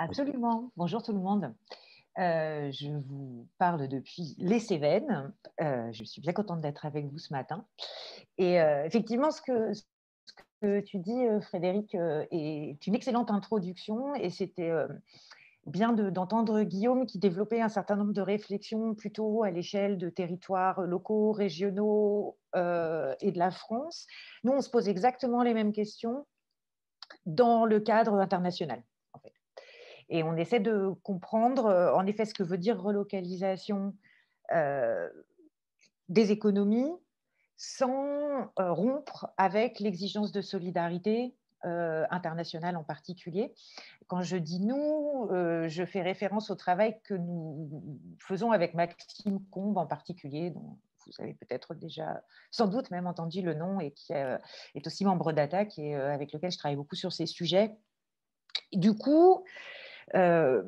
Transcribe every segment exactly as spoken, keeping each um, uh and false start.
Absolument. Bonjour tout le monde. Euh, je vous parle depuis les Cévennes. Euh, je suis bien contente d'être avec vous ce matin. Et euh, effectivement, ce que, ce que tu dis, euh, Frédéric, euh, est une excellente introduction. Et c'était euh, bien de- d'entendre Guillaume qui développait un certain nombre de réflexions plutôt à l'échelle de territoires locaux, régionaux euh, et de la France. Nous, on se pose exactement les mêmes questions dans le cadre international, en fait. Et on essaie de comprendre, euh, en effet, ce que veut dire relocalisation euh, des économies sans euh, rompre avec l'exigence de solidarité euh, internationale en particulier. Quand je dis nous, euh, je fais référence au travail que nous faisons avec Maxime Combes en particulier, dont vous avez peut-être déjà, sans doute même entendu le nom, et qui euh, est aussi membre d'Attaque et euh, avec lequel je travaille beaucoup sur ces sujets. Du coup, euh,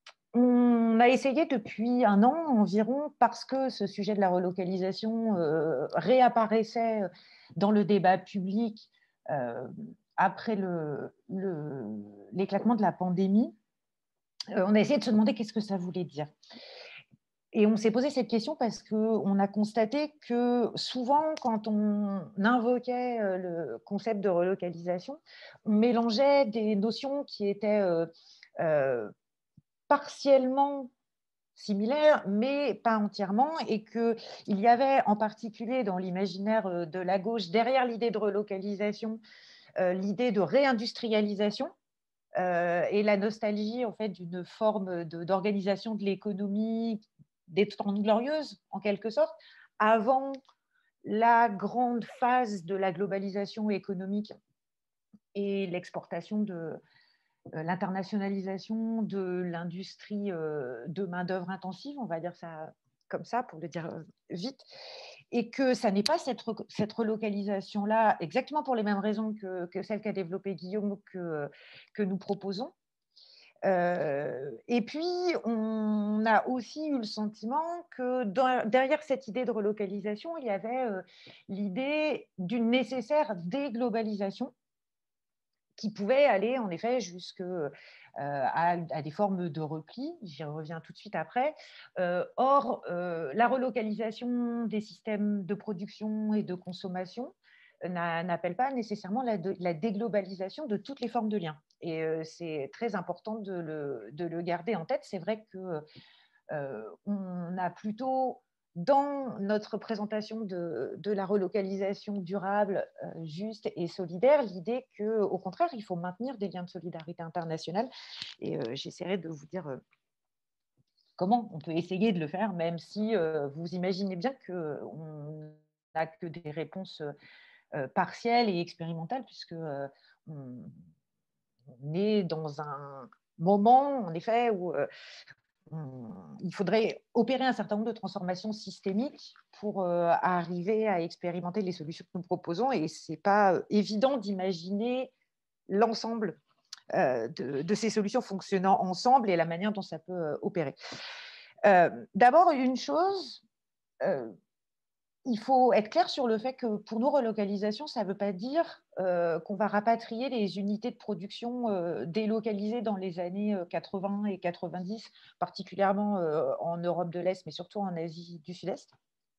on a essayé depuis un an environ, parce que ce sujet de la relocalisation euh, réapparaissait dans le débat public euh, après le, le, l'éclatement de la pandémie. Euh, on a essayé de se demander qu'est-ce que ça voulait dire. Et on s'est posé cette question parce qu'on a constaté que souvent, quand on invoquait le concept de relocalisation, on mélangeait des notions qui étaient euh, euh, partiellement similaires, mais pas entièrement, et qu'il y avait en particulier dans l'imaginaire de la gauche, derrière l'idée de relocalisation, euh, l'idée de réindustrialisation euh, et la nostalgie en fait, d'une forme de, d'organisation de l'économie des Trente Glorieuses, en quelque sorte, avant la grande phase de la globalisation économique et l'exportation de, l'internationalisation de l'industrie de main-d'œuvre intensive, on va dire ça comme ça pour le dire vite, et que ça n'est pas cette, cette relocalisation-là, exactement pour les mêmes raisons que, que celle qu'a développée Guillaume, que, que nous proposons. Euh, et puis, on a aussi eu le sentiment que dans, derrière cette idée de relocalisation, il y avait euh, l'idée d'une nécessaire déglobalisation qui pouvait aller en effet jusque euh, à, à des formes de repli, j'y reviens tout de suite après. Euh, or, euh, la relocalisation des systèmes de production et de consommation n'appelle pas nécessairement la, de, la déglobalisation de toutes les formes de liens. Et euh, c'est très important de le, de le garder en tête. C'est vrai qu'on euh, a plutôt dans notre présentation de, de la relocalisation durable, euh, juste et solidaire, l'idée qu'au contraire, il faut maintenir des liens de solidarité internationale. Et euh, j'essaierai de vous dire euh, comment on peut essayer de le faire, même si euh, vous imaginez bien qu'on n'a que des réponses euh, partielles et expérimentales, puisque euh, on, on est dans un moment, en effet, où euh, il faudrait opérer un certain nombre de transformations systémiques pour euh, arriver à expérimenter les solutions que nous proposons. Et ce n'est pas euh, évident d'imaginer l'ensemble euh, de, de ces solutions fonctionnant ensemble et la manière dont ça peut euh, opérer. Euh, D'abord, une chose, euh, il faut être clair sur le fait que pour nous, relocalisation, ça ne veut pas dire euh, qu'on va rapatrier les unités de production euh, délocalisées dans les années quatre-vingts et quatre-vingt-dix, particulièrement euh, en Europe de l'Est, mais surtout en Asie du Sud-Est.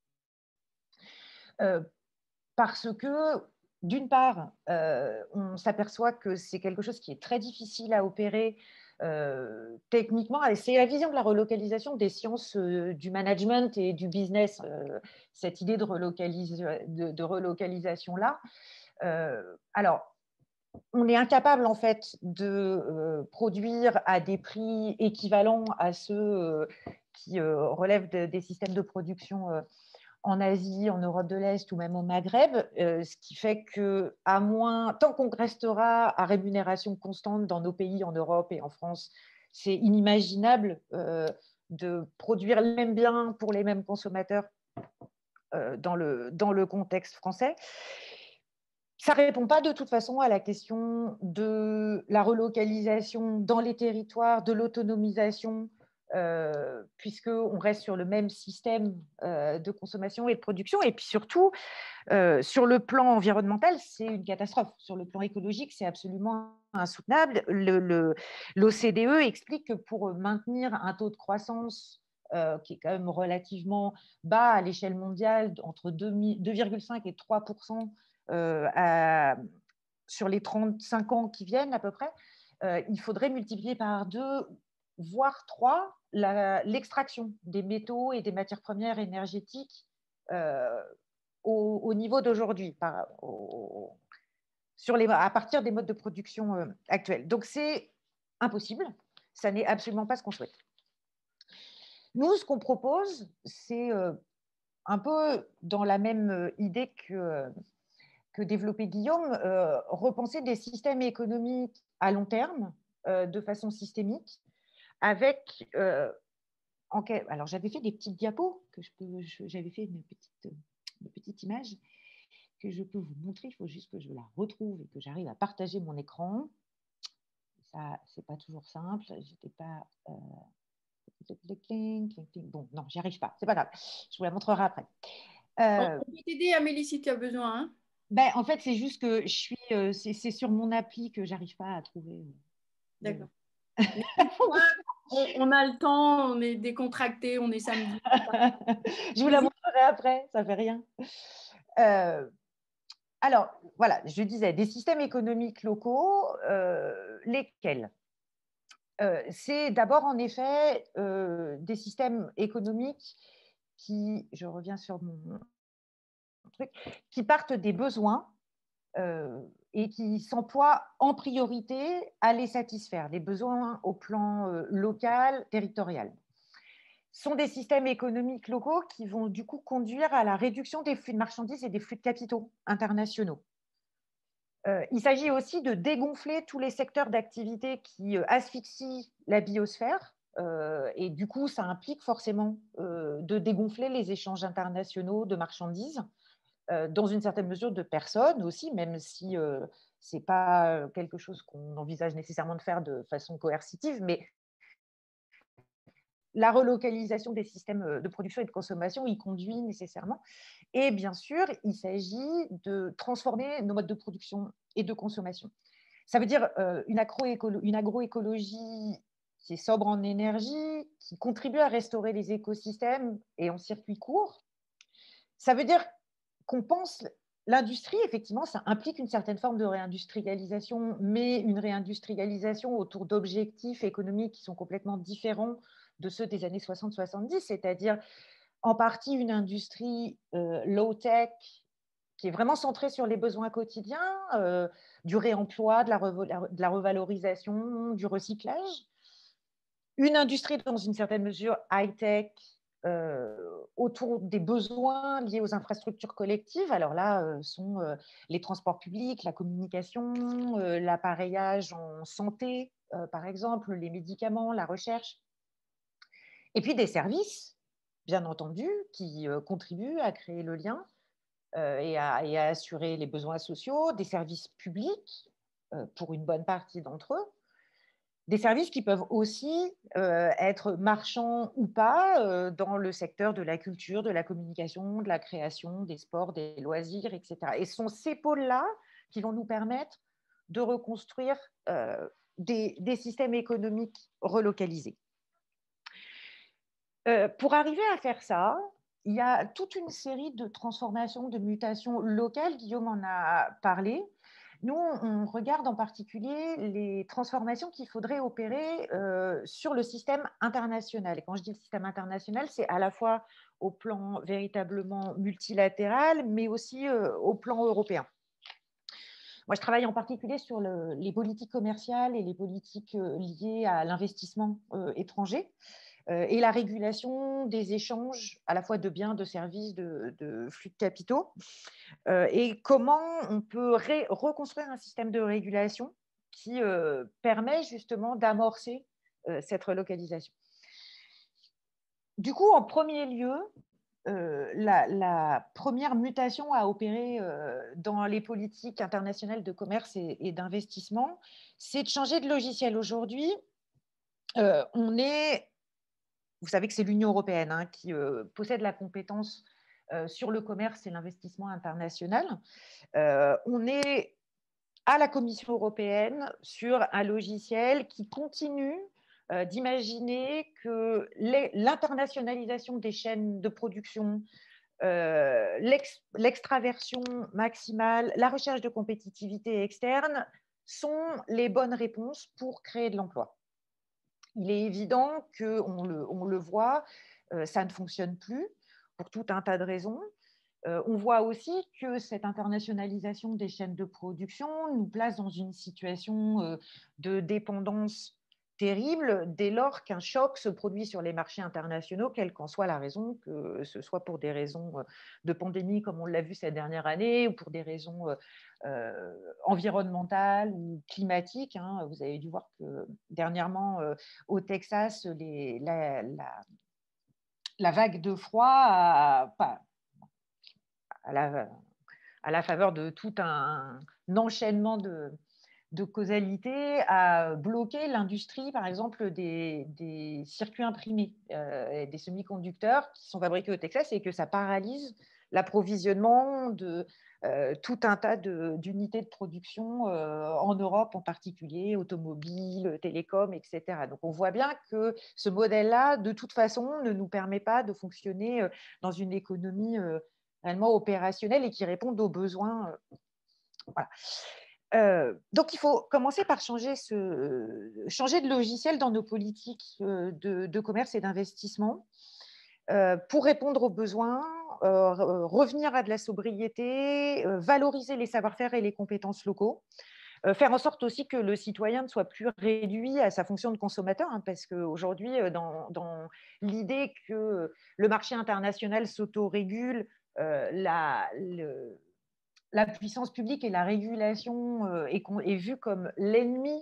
Euh, parce que, d'une part, euh, on s'aperçoit que c'est quelque chose qui est très difficile à opérer euh, techniquement. C'est la vision de la relocalisation des sciences euh, du management et du business, euh, cette idée de, relocalisa de, de relocalisation-là. Euh, alors, on est incapable en fait de euh, produire à des prix équivalents à ceux euh, qui euh, relèvent de, des systèmes de production euh, en Asie, en Europe de l'Est ou même au Maghreb, euh, ce qui fait que, à moins, tant qu'on restera à rémunération constante dans nos pays, en Europe et en France, c'est inimaginable euh, de produire les mêmes biens pour les mêmes consommateurs euh, dans, le, dans le contexte français. Ça ne répond pas de toute façon à la question de la relocalisation dans les territoires, de l'autonomisation euh, puisqu'on reste sur le même système euh, de consommation et de production. Et puis surtout, euh, sur le plan environnemental, c'est une catastrophe. Sur le plan écologique, c'est absolument insoutenable. Le, le, L'O C D E explique que pour maintenir un taux de croissance euh, qui est quand même relativement bas à l'échelle mondiale, entre deux virgule cinq et trois pour cent euh, à, sur les trente-cinq ans qui viennent à peu près, euh, il faudrait multiplier par deux, voire trois, l'extraction des métaux et des matières premières énergétiques euh, au, au, niveau d'aujourd'hui, à partir des modes de production euh, actuels. Donc, c'est impossible. Ça n'est absolument pas ce qu'on souhaite. Nous, ce qu'on propose, c'est euh, un peu dans la même euh, idée que, euh, que développait Guillaume, euh, repenser des systèmes économiques à long terme, euh, de façon systémique, avec... Euh, en, alors, j'avais fait des petites diapos, que je peux, j'avais fait une petite, une petite image que je peux vous montrer. Il faut juste que je la retrouve et que j'arrive à partager mon écran. Ça, c'est pas toujours simple. J'étais pas... Euh... Bon, non, j'y arrive pas. C'est pas grave. Je vous la montrerai après. Euh... On peut t'aider, Amélie, si tu as besoin. Hein. Ben, en fait, c'est juste que je suis, euh, c'est sur mon appli que j'arrive pas à trouver. D'accord. on, on a le temps, on est décontracté, on est samedi. Je vous la montrerai après, ça fait rien. Euh, alors, voilà, je disais des systèmes économiques locaux, euh, lesquels euh, c'est d'abord en effet euh, des systèmes économiques qui, je reviens sur mon truc, qui partent des besoins euh, et qui s'emploient en priorité à les satisfaire, les besoins au plan euh, local, territorial. Ce sont des systèmes économiques locaux qui vont du coup conduire à la réduction des flux de marchandises et des flux de capitaux internationaux. Euh, il s'agit aussi de dégonfler tous les secteurs d'activité qui euh, asphyxient la biosphère. Euh, et du coup, ça implique forcément euh, de dégonfler les échanges internationaux de marchandises, euh, dans une certaine mesure de personnes aussi, même si euh, ce n'est pas quelque chose qu'on envisage nécessairement de faire de façon coercitive, mais la relocalisation des systèmes de production et de consommation y conduit nécessairement. Et bien sûr, il s'agit de transformer nos modes de production et de consommation. Ça veut dire euh, une, une agroécologie qui est sobre en énergie, qui contribue à restaurer les écosystèmes et en circuit court. Ça veut dire qu'on pense l'industrie, effectivement, ça implique une certaine forme de réindustrialisation, mais une réindustrialisation autour d'objectifs économiques qui sont complètement différents de ceux des années soixante soixante-dix, c'est-à-dire en partie une industrie euh, low-tech qui est vraiment centrée sur les besoins quotidiens, euh, du réemploi, de la, de la revalorisation, du recyclage. Une industrie dans une certaine mesure high-tech, euh, autour des besoins liés aux infrastructures collectives. Alors là, euh, sont euh, les transports publics, la communication, euh, l'appareillage en santé, euh, par exemple, les médicaments, la recherche. Et puis des services, bien entendu, qui euh, contribuent à créer le lien euh, et, à, et à assurer les besoins sociaux, des services publics euh, pour une bonne partie d'entre eux, des services qui peuvent aussi euh, être marchands ou pas euh, dans le secteur de la culture, de la communication, de la création, des sports, des loisirs, et cetera. Et ce sont ces pôles-là qui vont nous permettre de reconstruire euh, des, des systèmes économiques relocalisés. Euh, pour arriver à faire ça, il y a toute une série de transformations, de mutations locales. Guillaume en a parlé. Nous, on regarde en particulier les transformations qu'il faudrait opérer euh, sur le système international. Et quand je dis le système international, c'est à la fois au plan véritablement multilatéral, mais aussi euh, au plan européen. Moi, je travaille en particulier sur le, les politiques commerciales et les politiques euh, liées à l'investissement euh, étranger euh, et la régulation des échanges à la fois de biens, de services, de, de flux de capitaux. Euh, et comment on peut ré- reconstruire un système de régulation qui euh, permet justement d'amorcer euh, cette relocalisation. Du coup, en premier lieu, euh, la, la, première mutation à opérer euh, dans les politiques internationales de commerce et, et d'investissement, c'est de changer de logiciel. Aujourd'hui, euh, on est vous savez que c'est l'Union européenne hein, qui euh, possède la compétence euh, sur le commerce et l'investissement international. Euh, on est à la Commission européenne sur un logiciel qui continue euh, d'imaginer que l'internationalisation des chaînes de production, euh, l'extraversion maximale, la recherche de compétitivité externe sont les bonnes réponses pour créer de l'emploi. Il est évident qu'on le, on le voit, euh, ça ne fonctionne plus pour tout un tas de raisons. Euh, on voit aussi que cette internationalisation des chaînes de production nous place dans une situation euh, de dépendance terrible dès lors qu'un choc se produit sur les marchés internationaux, quelle qu'en soit la raison, que ce soit pour des raisons de pandémie comme on l'a vu cette dernière année ou pour des raisons euh, environnementales ou climatiques. Hein. Vous avez dû voir que dernièrement euh, au Texas, les, la, la, la vague de froid a... Pas, à la, à la faveur de tout un, un enchaînement de, de causalité, a bloqué l'industrie, par exemple, des, des circuits imprimés, euh, des semi-conducteurs qui sont fabriqués au Texas et que ça paralyse l'approvisionnement de euh, tout un tas d'unités de, de production euh, en Europe en particulier, automobiles, télécoms, et cetera. Donc on voit bien que ce modèle-là, de toute façon, ne nous permet pas de fonctionner euh, dans une économie euh, réellement opérationnelle et qui répondent aux besoins. Euh, voilà. Euh, donc, il faut commencer par changer, ce, euh, changer de logiciel dans nos politiques euh, de, de commerce et d'investissement euh, pour répondre aux besoins, euh, revenir à de la sobriété, euh, valoriser les savoir-faire et les compétences locaux. Euh, faire en sorte aussi que le citoyen ne soit plus réduit à sa fonction de consommateur, hein, parce qu'aujourd'hui, dans, dans l'idée que le marché international s'autorégule, euh, la, le, la puissance publique et la régulation euh, est, est vue comme l'ennemi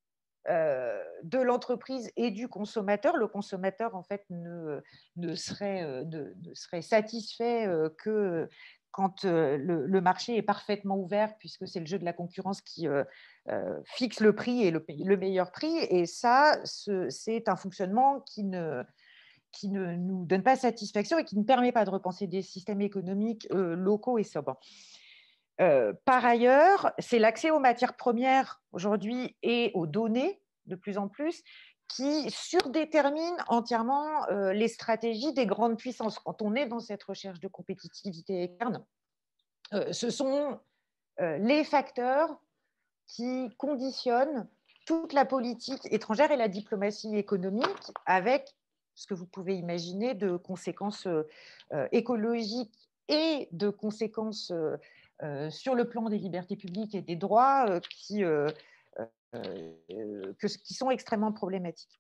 euh, de l'entreprise et du consommateur. Le consommateur, en fait, ne, ne, serait, euh, ne, ne serait satisfait euh, que quand euh, le, le marché est parfaitement ouvert, puisque c'est le jeu de la concurrence qui euh, euh, fixe le prix et le, le meilleur prix. Et ça, c'est un fonctionnement qui ne, qui ne nous donne pas satisfaction et qui ne permet pas de repenser des systèmes économiques euh, locaux et sobres. Euh, par ailleurs, c'est l'accès aux matières premières aujourd'hui et aux données de plus en plus qui surdétermine entièrement euh, les stratégies des grandes puissances. Quand on est dans cette recherche de compétitivité externe, euh, ce sont euh, les facteurs qui conditionnent toute la politique étrangère et la diplomatie économique avec ce que vous pouvez imaginer de conséquences euh, écologiques et de conséquences euh, euh, sur le plan des libertés publiques et des droits euh, qui, euh, euh, que, qui sont extrêmement problématiques.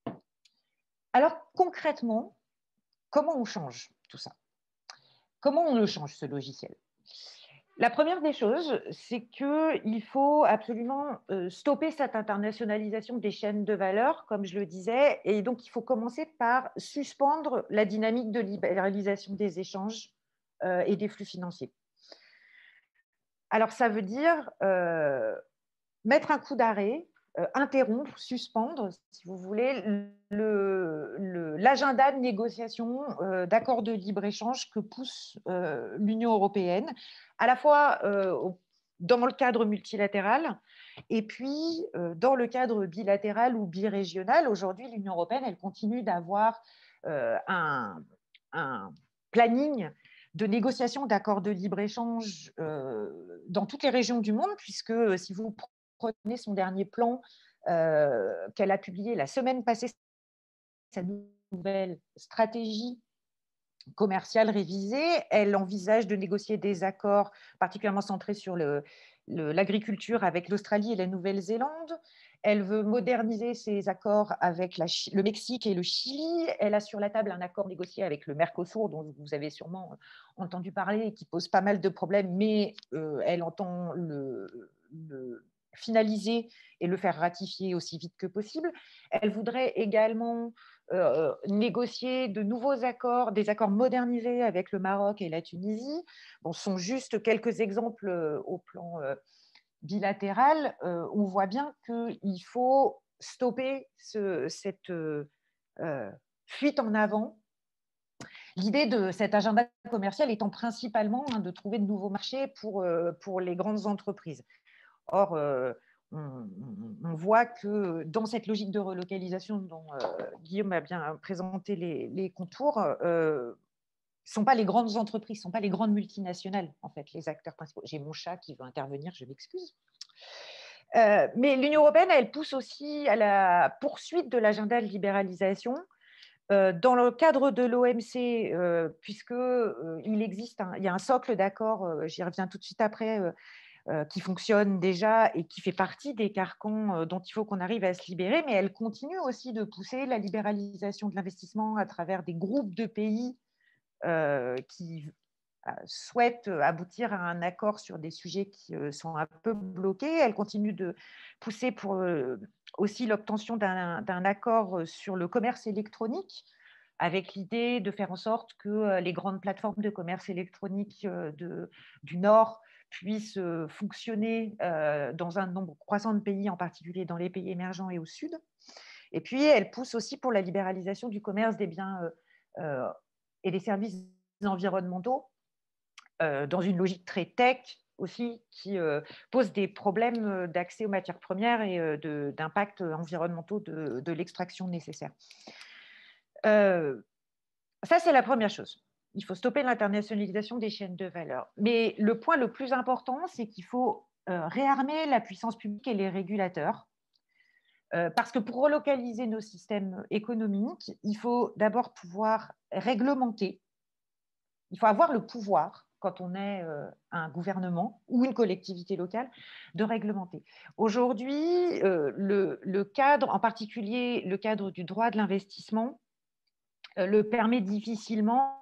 Alors concrètement, comment on change tout ça? Comment on le change, ce logiciel? La première des choses, c'est qu'il faut absolument stopper cette internationalisation des chaînes de valeur, comme je le disais, et donc il faut commencer par suspendre la dynamique de libéralisation des échanges et des flux financiers. Alors ça veut dire euh, mettre un coup d'arrêt, euh, interrompre, suspendre, si vous voulez, l'agenda de négociation euh, d'accords de libre-échange que pousse euh, l'Union européenne, à la fois euh, dans le cadre multilatéral et puis euh, dans le cadre bilatéral ou birégional. Aujourd'hui, l'Union européenne, elle continue d'avoir euh, un, un planning de négociation d'accords de libre-échange euh, dans toutes les régions du monde, puisque si vous prenez son dernier plan euh, qu'elle a publié la semaine passée, sa nouvelle stratégie commerciale révisée, elle envisage de négocier des accords particulièrement centrés sur l'agriculture le, le, avec l'Australie et la Nouvelle-Zélande. Elle veut moderniser ses accords avec la, le Mexique et le Chili. Elle a sur la table un accord négocié avec le Mercosur, dont vous avez sûrement entendu parler et qui pose pas mal de problèmes, mais euh, elle entend le, le finaliser et le faire ratifier aussi vite que possible. Elle voudrait également euh, négocier de nouveaux accords, des accords modernisés avec le Maroc et la Tunisie. Bon, ce sont juste quelques exemples euh, au plan euh, bilatéral. Euh, on voit bien qu'il faut stopper ce, cette, euh, fuite en avant. L'idée de cet agenda commercial étant principalement hein, de trouver de nouveaux marchés pour, euh, pour les grandes entreprises. Or, euh, on, on voit que dans cette logique de relocalisation dont euh, Guillaume a bien présenté les, les contours, euh, ce ne sont pas les grandes entreprises, ce ne sont pas les grandes multinationales, en fait, les acteurs principaux. J'ai mon chat qui veut intervenir, je m'excuse. Euh, mais l'Union européenne, elle pousse aussi à la poursuite de l'agenda de libéralisation. Euh, dans le cadre de l'O M C, euh, puisqu'il euh, existe, un, il y a un socle d'accords, euh, j'y reviens tout de suite après, euh, euh, qui fonctionne déjà et qui fait partie des carcans euh, dont il faut qu'on arrive à se libérer, mais elle continue aussi de pousser la libéralisation de l'investissement à travers des groupes de pays euh, qui euh, souhaitent aboutir à un accord sur des sujets qui euh, sont un peu bloqués. Elle continue de pousser pour euh, aussi l'obtention d'un, d'un accord sur le commerce électronique, avec l'idée de faire en sorte que euh, les grandes plateformes de commerce électronique euh, de, du Nord puissent euh, fonctionner euh, dans un nombre croissant de pays, en particulier dans les pays émergents et au Sud. Et puis, elle pousse aussi pour la libéralisation du commerce des biens euh, euh, et des services environnementaux, euh, dans une logique très tech aussi, qui euh, pose des problèmes d'accès aux matières premières et euh, de, d'impact environnementaux de, de l'extraction nécessaire. Euh, ça, c'est la première chose. Il faut stopper l'internationalisation des chaînes de valeur. Mais le point le plus important, c'est qu'il faut euh, réarmer la puissance publique et les régulateurs. Euh, parce que pour relocaliser nos systèmes économiques, il faut d'abord pouvoir réglementer. Il faut avoir le pouvoir, quand on est euh, un gouvernement ou une collectivité locale, de réglementer. Aujourd'hui, euh, le, le cadre, en particulier le cadre du droit de l'investissement, euh, le permet difficilement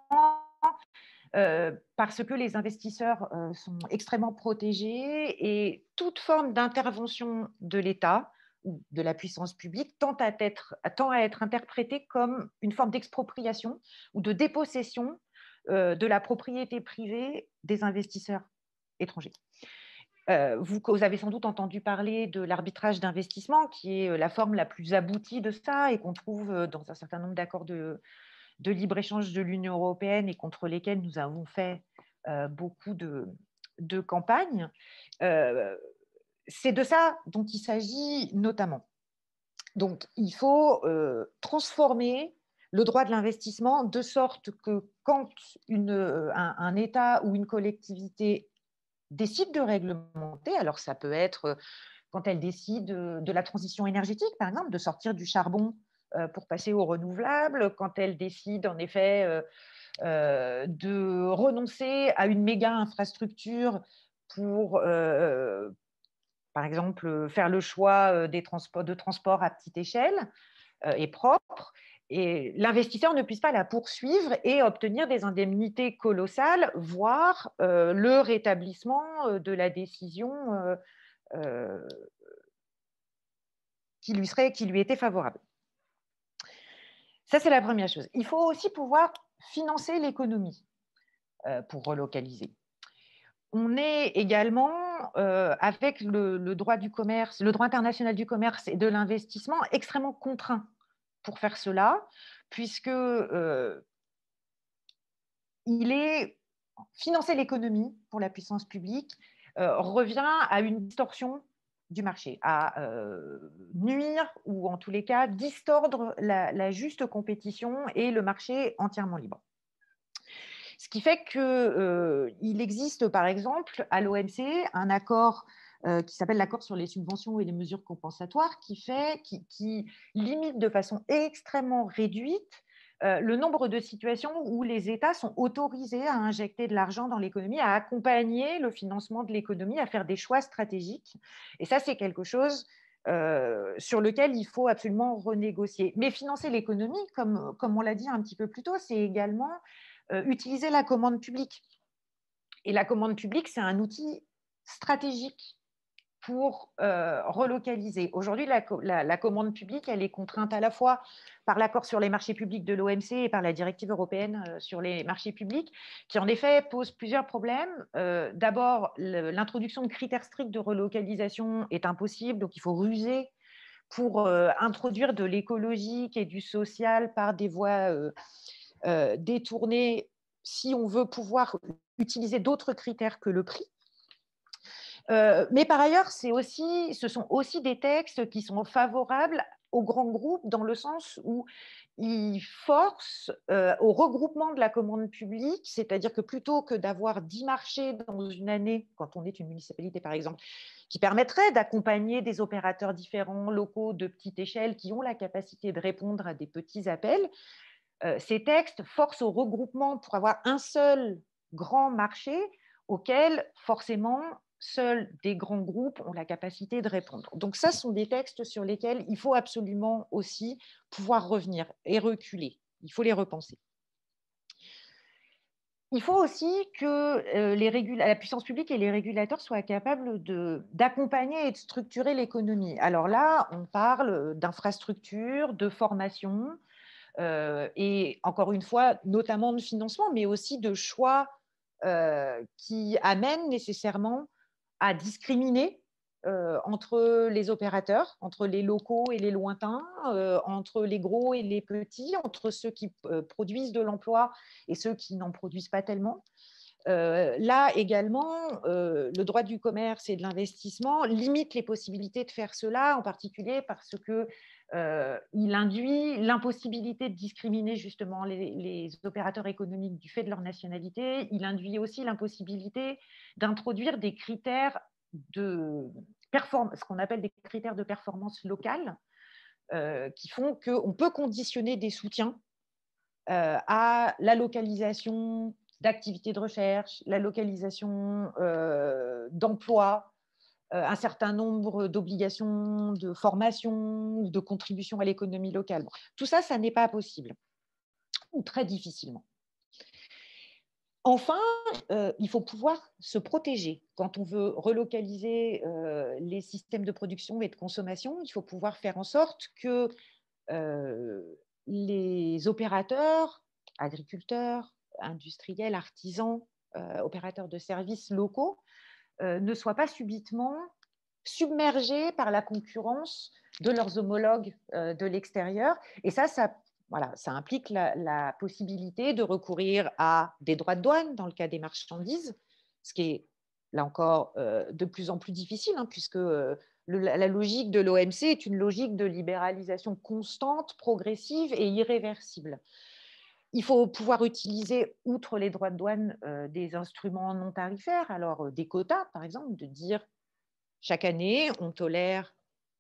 euh, parce que les investisseurs euh, sont extrêmement protégés et toute forme d'intervention de l'État ou de la puissance publique tend à être, tend à être interprétée comme une forme d'expropriation ou de dépossession euh, de la propriété privée des investisseurs étrangers. Euh, vous, vous avez sans doute entendu parler de l'arbitrage d'investissement, qui est la forme la plus aboutie de ça et qu'on trouve dans un certain nombre d'accords de, de libre-échange de l'Union européenne et contre lesquels nous avons fait euh, beaucoup de, de campagnes. Euh, c'est de ça dont il s'agit notamment. Donc, il faut euh, transformer le droit de l'investissement de sorte que quand une, un, un État ou une collectivité décide de réglementer, alors ça peut être quand elle décide de la transition énergétique, par exemple, de sortir du charbon euh, pour passer aux renouvelables, quand elle décide en effet euh, euh, de renoncer à une méga infrastructure pour, euh, par exemple, faire le choix des transports, de transport à petite échelle euh, et propre, et l'investisseur ne puisse pas la poursuivre et obtenir des indemnités colossales, voire euh, le rétablissement de la décision euh, euh, qui lui serait, qui lui était favorable. Ça, c'est la première chose. Il faut aussi pouvoir financer l'économie euh, pour relocaliser. On est également, euh, avec le, le droit du commerce, le droit international du commerce et de l'investissement, extrêmement contraint pour faire cela, puisque euh, il est financer l'économie pour la puissance publique euh, revient à une distorsion du marché, à euh, nuire ou en tous les cas distordre la, la juste compétition et le marché entièrement libre. Ce qui fait qu'il euh, existe par exemple à l'O M C un accord euh, qui s'appelle l'accord sur les subventions et les mesures compensatoires qui, fait, qui, qui limite de façon extrêmement réduite euh, le nombre de situations où les États sont autorisés à injecter de l'argent dans l'économie, à accompagner le financement de l'économie, à faire des choix stratégiques. Et ça, c'est quelque chose euh, sur lequel il faut absolument renégocier. Mais financer l'économie, comme, comme on l'a dit un petit peu plus tôt, c'est également euh, utiliser la commande publique. Et la commande publique, c'est un outil stratégique pour euh, relocaliser. Aujourd'hui, la, la, la commande publique, elle est contrainte à la fois par l'accord sur les marchés publics de l'O M C et par la directive européenne euh, sur les marchés publics, qui en effet pose plusieurs problèmes. Euh, d'abord, l'introduction de critères stricts de relocalisation est impossible, donc il faut ruser pour euh, introduire de l'écologique et du social par des voies euh, euh, détournées, si on veut pouvoir utiliser d'autres critères que le prix. Euh, mais par ailleurs, c'est aussi, ce sont aussi des textes qui sont favorables aux grands groupes dans le sens où ils forcent euh, au regroupement de la commande publique, c'est-à-dire que plutôt que d'avoir dix marchés dans une année, quand on est une municipalité par exemple, qui permettrait d'accompagner des opérateurs différents, locaux, de petite échelle, qui ont la capacité de répondre à des petits appels, euh, ces textes forcent au regroupement pour avoir un seul grand marché auquel forcément seuls des grands groupes ont la capacité de répondre. Donc ça, ce sont des textes sur lesquels il faut absolument aussi pouvoir revenir et reculer. Il faut les repenser. Il faut aussi que euh, les régul- la puissance publique et les régulateurs soient capables de, d'accompagner et de structurer l'économie. Alors là, on parle d'infrastructures, de formation, euh, et encore une fois, notamment de financement, mais aussi de choix euh, qui amènent nécessairement à discriminer euh, entre les opérateurs, entre les locaux et les lointains, euh, entre les gros et les petits, entre ceux qui euh, produisent de l'emploi et ceux qui n'en produisent pas tellement. Euh, là également, euh, le droit du commerce et de l'investissement limite les possibilités de faire cela, en particulier parce que euh, il induit l'impossibilité de discriminer justement les, les opérateurs économiques du fait de leur nationalité. Il induit aussi l'impossibilité d'introduire des critères de performance, ce qu'on appelle des critères de performance locale, euh, qui font qu'on peut conditionner des soutiens euh, à la localisation d'activités de recherche, la localisation euh, d'emplois, euh, un certain nombre d'obligations de formation ou de contribution à l'économie locale. Bon, tout ça, ça n'est pas possible, ou très difficilement. Enfin, euh, il faut pouvoir se protéger. Quand on veut relocaliser euh, les systèmes de production et de consommation, il faut pouvoir faire en sorte que euh, les opérateurs, agriculteurs, industriels, artisans, euh, opérateurs de services locaux, euh, ne soient pas subitement submergés par la concurrence de leurs homologues euh, de l'extérieur. Et ça, ça, voilà, ça implique la, la possibilité de recourir à des droits de douane dans le cas des marchandises, ce qui est, là encore, euh, de plus en plus difficile, hein, puisque euh, le, la logique de l'O M C est une logique de libéralisation constante, progressive et irréversible. Il faut pouvoir utiliser, outre les droits de douane, euh, des instruments non tarifaires, alors euh, des quotas, par exemple, de dire chaque année, on tolère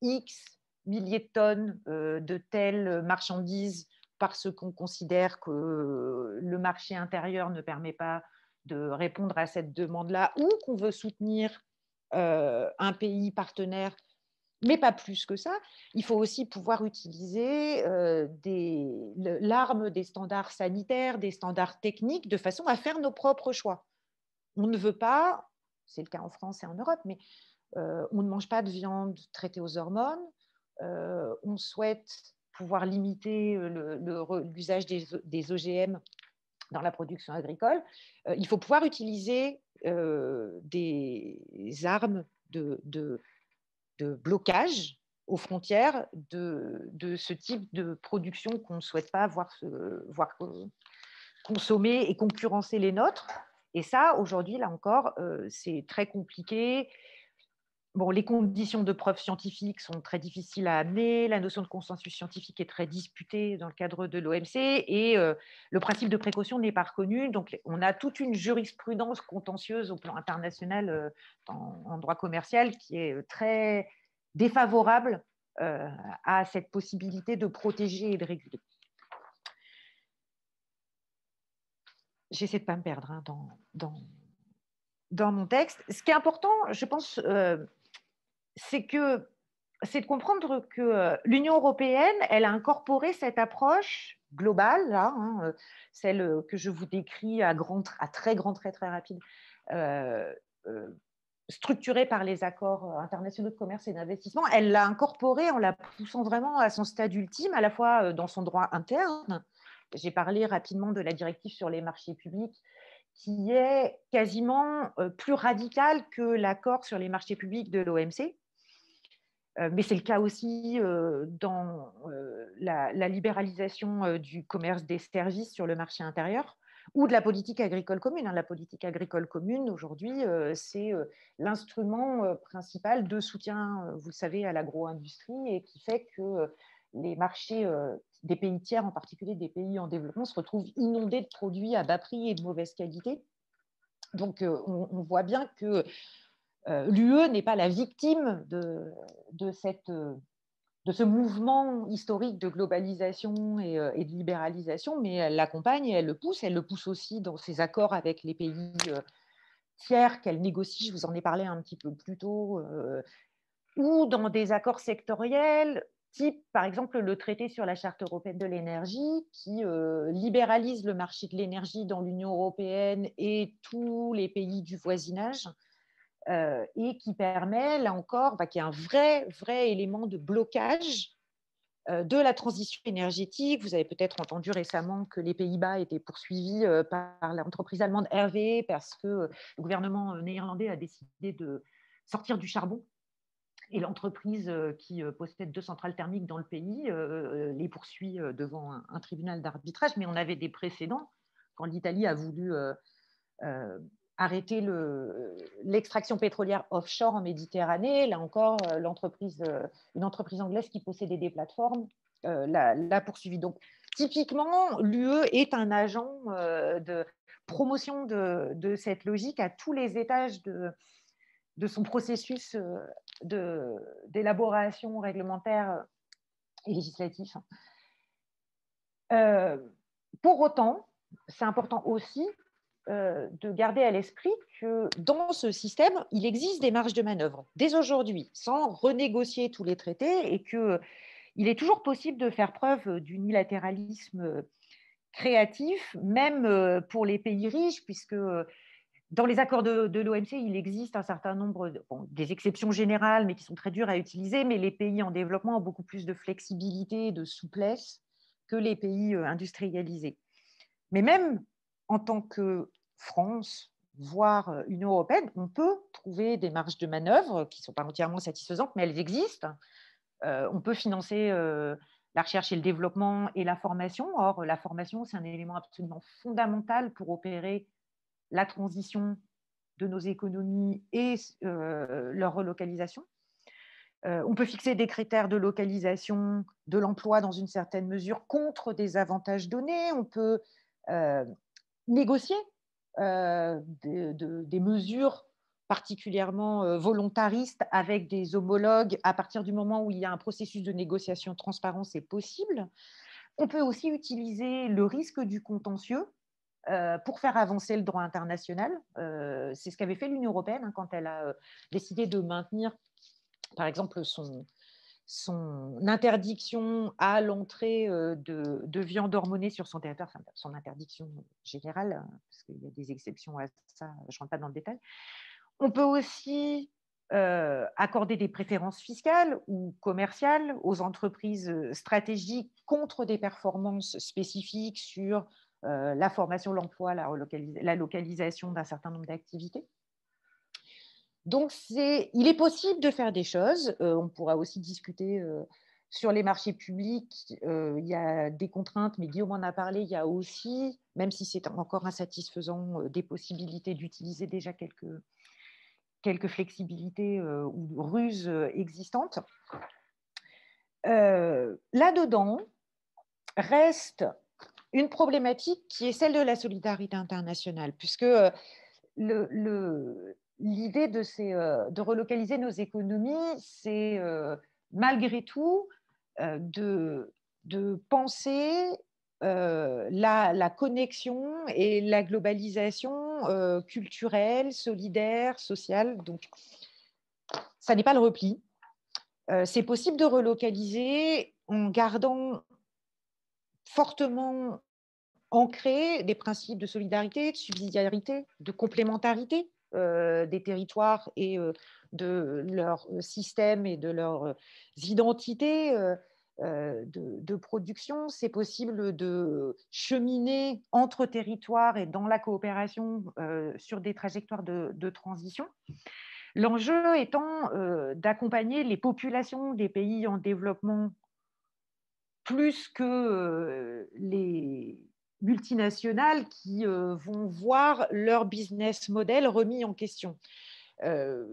X milliers de tonnes euh, de telles marchandises parce qu'on considère que le marché intérieur ne permet pas de répondre à cette demande-là ou qu'on veut soutenir euh, un pays partenaire, mais pas plus que ça. Il faut aussi pouvoir utiliser euh, des, l'arme des standards sanitaires, des standards techniques, de façon à faire nos propres choix. On ne veut pas, c'est le cas en France et en Europe, mais euh, on ne mange pas de viande traitée aux hormones. Euh, on souhaite pouvoir limiter le, le, l'usage des, des O G M dans la production agricole. Euh, il faut pouvoir utiliser euh, des armes de, de, de blocage aux frontières de, de ce type de production qu'on ne souhaite pas voir, se, voir consommer et concurrencer les nôtres. Et ça, aujourd'hui, là encore, euh, c'est très compliqué. Bon, les conditions de preuve scientifique sont très difficiles à amener, la notion de consensus scientifique est très disputée dans le cadre de l'O M C et euh, le principe de précaution n'est pas reconnu. Donc, on a toute une jurisprudence contentieuse au plan international euh, en, en droit commercial qui est très défavorable euh, à cette possibilité de protéger et de réguler. J'essaie de ne pas me perdre hein, dans, dans, dans mon texte. Ce qui est important, je pense, euh, c'est que c'est de comprendre que l'Union européenne, elle a incorporé cette approche globale, là, hein, celle que je vous décris à, grand, à très grand trait, très rapide, euh, euh, structurée par les accords internationaux de commerce et d'investissement. Elle l'a incorporée en la poussant vraiment à son stade ultime, à la fois dans son droit interne. J'ai parlé rapidement de la directive sur les marchés publics, qui est quasiment plus radicale que l'accord sur les marchés publics de l'O M C. Euh, mais c'est le cas aussi euh, dans euh, la, la libéralisation euh, du commerce des services sur le marché intérieur ou de la politique agricole commune. Hein. La politique agricole commune, aujourd'hui, euh, c'est euh, l'instrument euh, principal de soutien, euh, vous le savez, à l'agro-industrie et qui fait que euh, les marchés euh, des pays tiers, en particulier des pays en développement, se retrouvent inondés de produits à bas prix et de mauvaise qualité. Donc, euh, on, on voit bien que euh, l'U E n'est pas la victime de, de, cette, de ce mouvement historique de globalisation et, euh, et de libéralisation, mais elle l'accompagne et elle le pousse. Elle le pousse aussi dans ses accords avec les pays euh, tiers qu'elle négocie, je vous en ai parlé un petit peu plus tôt, euh, ou dans des accords sectoriels, type par exemple le traité sur la Charte européenne de l'énergie, qui euh, libéralise le marché de l'énergie dans l'Union européenne et tous les pays du voisinage. Euh, et qui permet, là encore, bah, qu'il y ait un vrai, vrai élément de blocage euh, de la transition énergétique. Vous avez peut-être entendu récemment que les Pays-Bas étaient poursuivis euh, par l'entreprise allemande R W E parce que euh, le gouvernement néerlandais a décidé de sortir du charbon. Et l'entreprise euh, qui euh, possède deux centrales thermiques dans le pays euh, les poursuit euh, devant un, un tribunal d'arbitrage. Mais on avait des précédents quand l'Italie a voulu euh, euh, arrêter le, l'extraction pétrolière offshore en Méditerranée. Là encore, l'entreprise, une entreprise anglaise qui possédait des plateformes euh, l'a, l'a poursuivi. Donc, typiquement, l'U E est un agent euh, de promotion de, de cette logique à tous les étages de, de son processus de, d'élaboration réglementaire et législatif. Euh, pour autant, c'est important aussi Euh, de garder à l'esprit que dans ce système, il existe des marges de manœuvre dès aujourd'hui, sans renégocier tous les traités, et qu'il est toujours possible de faire preuve d'unilatéralisme créatif, même pour les pays riches, puisque dans les accords de, de l'O M C, il existe un certain nombre, de, bon, des exceptions générales, mais qui sont très dures à utiliser, mais les pays en développement ont beaucoup plus de flexibilité et de souplesse que les pays industrialisés. Mais même en tant que France, voire Union européenne, on peut trouver des marges de manœuvre qui ne sont pas entièrement satisfaisantes, mais elles existent. Euh, on peut financer euh, la recherche et le développement et la formation. Or, la formation, c'est un élément absolument fondamental pour opérer la transition de nos économies et euh, leur relocalisation. Euh, on peut fixer des critères de localisation de l'emploi dans une certaine mesure contre des avantages donnés. On peut euh, négocier euh, de, de, des mesures particulièrement euh, volontaristes avec des homologues à partir du moment où il y a un processus de négociation transparent, c'est possible. On peut aussi utiliser le risque du contentieux euh, pour faire avancer le droit international. Euh, c'est ce qu'avait fait l'Union européenne hein, quand elle a euh, décidé de maintenir, par exemple, son, son interdiction à l'entrée de, de viande hormonée sur son territoire, enfin, son interdiction générale, parce qu'il y a des exceptions à ça, je ne rentre pas dans le détail. On peut aussi euh, accorder des préférences fiscales ou commerciales aux entreprises stratégiques contre des performances spécifiques sur euh, la formation, l'emploi, la, la localisation d'un certain nombre d'activités. Donc, c'est, il est possible de faire des choses. Euh, on pourra aussi discuter euh, sur les marchés publics. Euh, il y a des contraintes, mais Guillaume en a parlé. Il y a aussi, même si c'est encore insatisfaisant, euh, des possibilités d'utiliser déjà quelques, quelques flexibilités euh, ou ruses euh, existantes. Euh, là-dedans, reste une problématique qui est celle de la solidarité internationale, puisque euh, le, le, l'idée de, ces, euh, de relocaliser nos économies, c'est euh, malgré tout euh, de, de penser euh, la, la connexion et la globalisation euh, culturelle, solidaire, sociale. Donc, ça n'est pas le repli. Euh, c'est possible de relocaliser en gardant fortement ancrer des principes de solidarité, de subsidiarité, de complémentarité euh, des territoires et euh, de leur système et de leurs identités euh, euh, de, de production. C'est possible de cheminer entre territoires et dans la coopération euh, sur des trajectoires de, de transition. L'enjeu étant euh, d'accompagner les populations des pays en développement plus que euh, les multinationales qui euh, vont voir leur business model remis en question. Euh,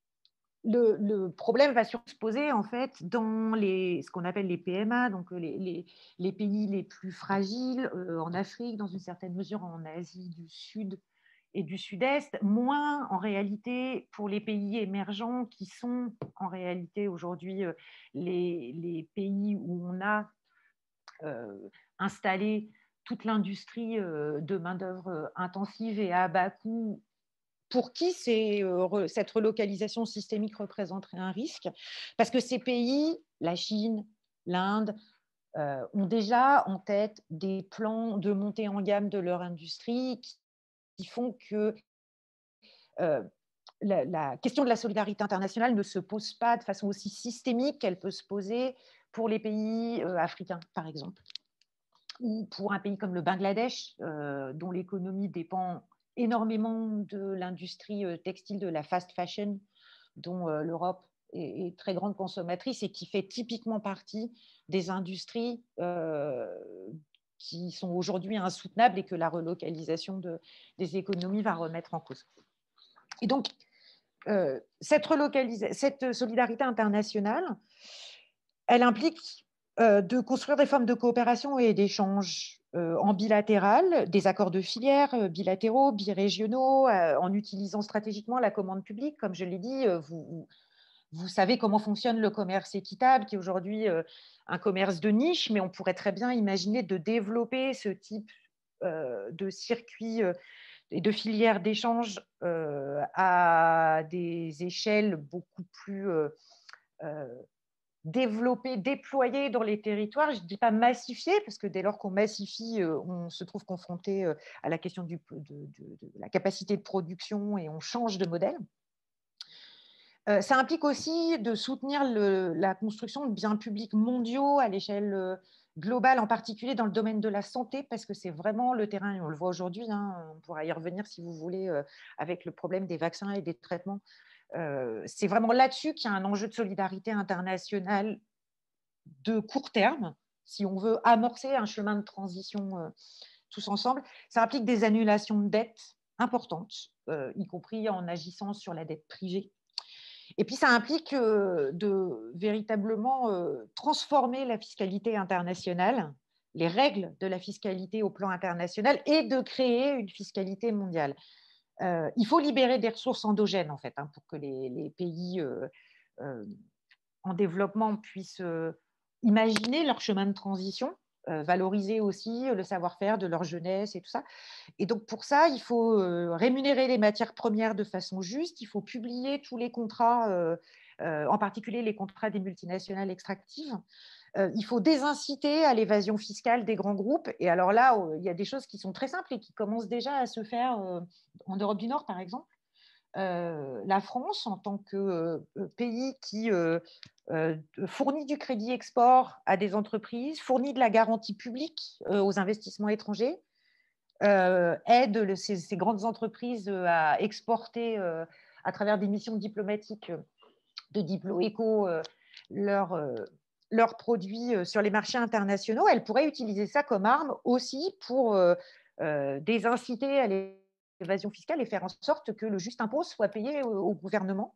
le, le, problème va se poser en fait dans les, ce qu'on appelle les P M A, donc les, les, les pays les plus fragiles, euh, en Afrique, dans une certaine mesure en Asie du Sud et du Sud-Est, moins en réalité pour les pays émergents qui sont en réalité aujourd'hui euh, les, les pays où on a euh, installé toute l'industrie euh, de main-d'œuvre intensive et à bas coût, pour qui euh, cette relocalisation systémique représenterait un risque, parce que ces pays, la Chine, l'Inde, euh, ont déjà en tête des plans de montée en gamme de leur industrie qui, qui font que euh, la, la question de la solidarité internationale ne se pose pas de façon aussi systémique qu'elle peut se poser pour les pays euh, africains, par exemple, ou pour un pays comme le Bangladesh, euh, dont l'économie dépend énormément de l'industrie euh, textile de la fast fashion, dont euh, l'Europe est, est très grande consommatrice et qui fait typiquement partie des industries euh, qui sont aujourd'hui insoutenables et que la relocalisation de, des économies va remettre en cause. Et donc, euh, cette, cette solidarité internationale, elle implique euh, de construire des formes de coopération et d'échange euh, en bilatéral, des accords de filière euh, bilatéraux, birégionaux, euh, en utilisant stratégiquement la commande publique. Comme je l'ai dit, euh, vous, vous savez comment fonctionne le commerce équitable, qui est aujourd'hui euh, un commerce de niche, mais on pourrait très bien imaginer de développer ce type euh, de circuit euh, et de filières d'échange euh, à des échelles beaucoup plus euh, euh, développées, déployées dans les territoires. Je ne dis pas massifiées, parce que dès lors qu'on massifie, euh, on se trouve confronté euh, à la question du, de, de, de la capacité de production et on change de modèle. Euh, ça implique aussi de soutenir le, la construction de biens publics mondiaux à l'échelle euh, globale, en particulier dans le domaine de la santé, parce que c'est vraiment le terrain, et on le voit aujourd'hui, hein, on pourra y revenir si vous voulez, euh, avec le problème des vaccins et des traitements. Euh, c'est vraiment là-dessus qu'il y a un enjeu de solidarité internationale de court terme, si on veut amorcer un chemin de transition euh, tous ensemble. Ça implique des annulations de dettes importantes, euh, y compris en agissant sur la dette privée. Et puis, ça implique euh, de véritablement euh, transformer la fiscalité internationale, les règles de la fiscalité au plan international, et de créer une fiscalité mondiale. Euh, il faut libérer des ressources endogènes, en fait, hein, pour que les, les pays euh, euh, en développement puissent euh, imaginer leur chemin de transition, euh, valoriser aussi le savoir-faire de leur jeunesse et tout ça. Et donc, pour ça, il faut euh, rémunérer les matières premières de façon juste, il faut publier tous les contrats, euh, euh, en particulier les contrats des multinationales extractives. Euh, il faut désinciter à l'évasion fiscale des grands groupes. Et alors là, euh, il y a des choses qui sont très simples et qui commencent déjà à se faire euh, en Europe du Nord, par exemple. Euh, la France, en tant que euh, pays qui euh, euh, fournit du crédit export à des entreprises, fournit de la garantie publique euh, aux investissements étrangers, euh, aide le, ces, ces, grandes entreprises euh, à exporter euh, à travers des missions diplomatiques euh, de Diplo-Eco euh, leurs euh, leurs produits euh, sur les marchés internationaux. Elle pourrait utiliser ça comme arme aussi pour euh, euh, désinciter à l'évasion fiscale et faire en sorte que le juste impôt soit payé au, au gouvernement.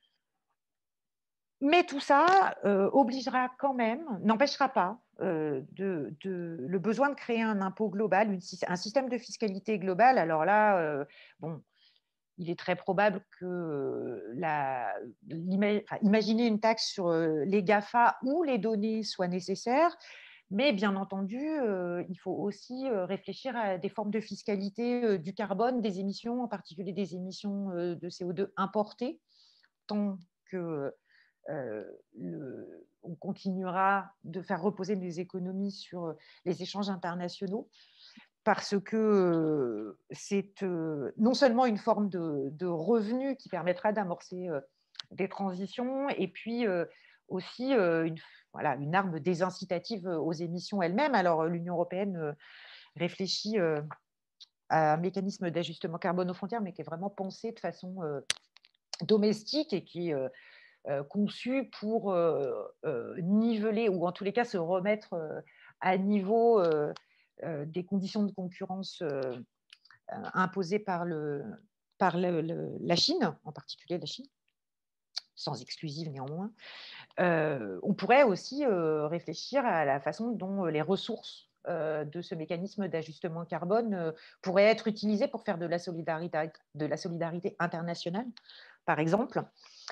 Mais tout ça euh, obligera quand même, n'empêchera pas euh, de, de, le besoin de créer un impôt global, une, un système de fiscalité global. Alors là, euh, bon, il est très probable que la, enfin, imaginer une taxe sur les GAFA où les données soient nécessaires, mais bien entendu, euh, il faut aussi réfléchir à des formes de fiscalité euh, du carbone, des émissions, en particulier des émissions euh, de C O deux importées, tant que euh, le, on continuera de faire reposer nos économies sur les échanges internationaux, parce que c'est euh, non seulement une forme de, de revenu qui permettra d'amorcer euh, des transitions, et puis euh, aussi euh, une, voilà, une arme désincitative aux émissions elles-mêmes. Alors l'Union européenne euh, réfléchit euh, à un mécanisme d'ajustement carbone aux frontières, mais qui est vraiment pensé de façon euh, domestique et qui est euh, euh, conçu pour euh, euh, niveler, ou en tous les cas se remettre euh, à niveau euh, euh, des conditions de concurrence euh, imposées par, le, par le, le, la Chine, en particulier la Chine, sans exclusive néanmoins. Euh, on pourrait aussi euh, réfléchir à la façon dont les ressources euh, de ce mécanisme d'ajustement carbone euh, pourraient être utilisées pour faire de la solidarité, de la solidarité internationale, par exemple.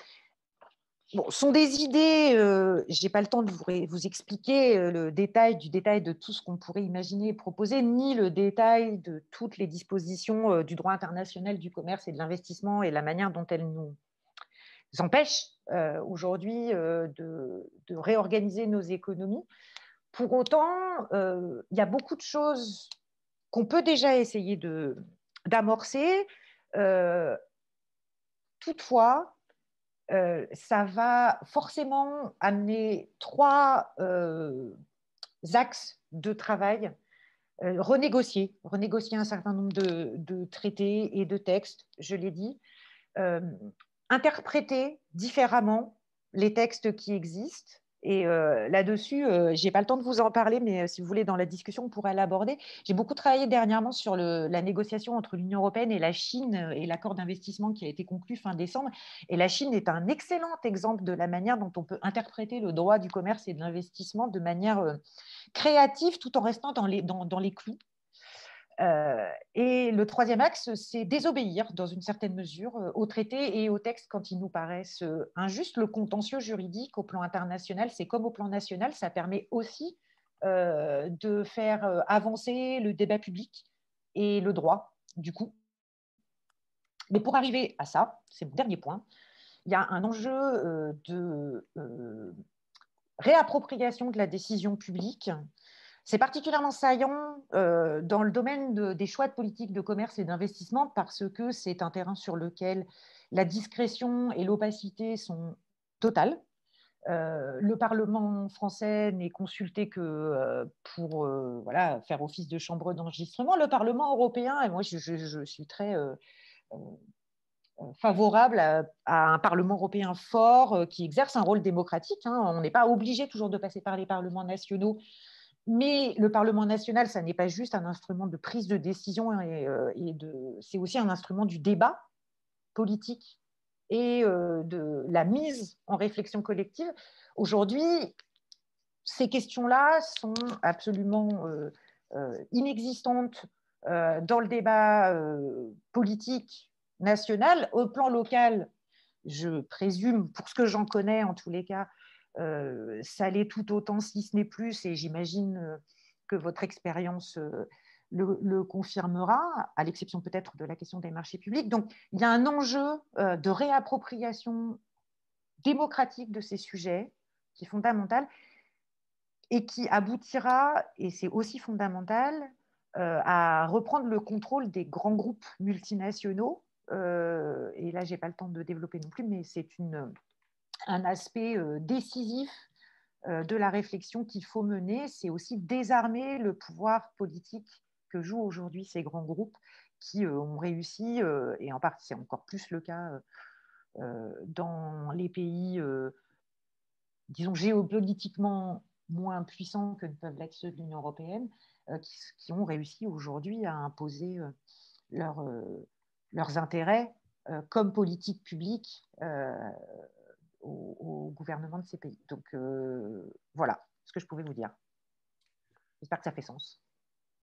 Bon, ce sont des idées, euh, je n'ai pas le temps de vous, vous expliquer euh, le détail du détail de tout ce qu'on pourrait imaginer et proposer, ni le détail de toutes les dispositions euh, du droit international du commerce et de l'investissement et la manière dont elles nous empêchent euh, aujourd'hui euh, de, de réorganiser nos économies. Pour autant, euh, il y a beaucoup de choses qu'on peut déjà essayer de, d'amorcer. Euh, toutefois, Euh, ça va forcément amener trois euh, axes de travail. Euh, renégocier, renégocier un certain nombre de, de traités et de textes, je l'ai dit. Euh, interpréter différemment les textes qui existent. Et euh, là-dessus, euh, je n'ai pas le temps de vous en parler, mais euh, si vous voulez, dans la discussion, on pourrait l'aborder. J'ai beaucoup travaillé dernièrement sur le, la négociation entre l'Union européenne et la Chine et l'accord d'investissement qui a été conclu fin décembre. Et la Chine est un excellent exemple de la manière dont on peut interpréter le droit du commerce et de l'investissement de manière euh, créative tout en restant dans les, dans, dans les clous. Euh, et le troisième axe, c'est désobéir dans une certaine mesure euh, aux traités et aux textes quand ils nous paraissent euh, injustes. Le contentieux juridique au plan international, c'est comme au plan national, ça permet aussi euh, de faire euh, avancer le débat public et le droit, du coup. Mais pour arriver à ça, c'est mon dernier point, il y a un enjeu euh, de euh, réappropriation de la décision publique. C'est particulièrement saillant euh, dans le domaine de, des choix de politique de commerce et d'investissement parce que c'est un terrain sur lequel la discrétion et l'opacité sont totales. Euh, le Parlement français n'est consulté que euh, pour euh, voilà, faire office de chambre d'enregistrement. Le Parlement européen, et moi je, je, je suis très euh, favorable à, à, un Parlement européen fort euh, qui exerce un rôle démocratique. Hein. On n'est pas obligé toujours de passer par les parlements nationaux. Mais le Parlement national, ça n'est pas juste un instrument de prise de décision, et, euh, et de, c'est aussi un instrument du débat politique et euh, de la mise en réflexion collective. Aujourd'hui, ces questions-là sont absolument euh, euh, inexistantes euh, dans le débat euh, politique national. Au plan local, je présume, pour ce que j'en connais en tous les cas, euh, ça l'est tout autant, si ce n'est plus, et j'imagine euh, que votre expérience euh, le, le, confirmera, à l'exception peut-être de la question des marchés publics. Donc, il y a un enjeu euh, de réappropriation démocratique de ces sujets qui est fondamental et qui aboutira, et c'est aussi fondamental, euh, à reprendre le contrôle des grands groupes multinationaux. Euh, et là, je n'ai pas le temps de développer non plus, mais c'est une, un aspect euh, décisif euh, de la réflexion qu'il faut mener. C'est aussi désarmer le pouvoir politique que jouent aujourd'hui ces grands groupes qui euh, ont réussi, euh, et en partie c'est encore plus le cas euh, dans les pays, euh, disons, géopolitiquement moins puissants que ne peuvent l'être ceux de l'Union européenne, euh, qui, qui, ont réussi aujourd'hui à imposer euh, leur, euh, leurs intérêts euh, comme politique publique euh, au, au, gouvernement de ces pays. Donc euh, voilà ce que je pouvais vous dire. J'espère que ça fait sens.